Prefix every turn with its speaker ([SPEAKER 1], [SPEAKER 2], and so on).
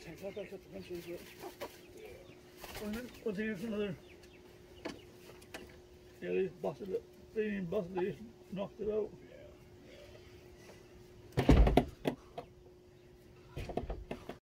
[SPEAKER 1] Take that back to the benches. One thing is another. Yeah, these busted, knocked it out.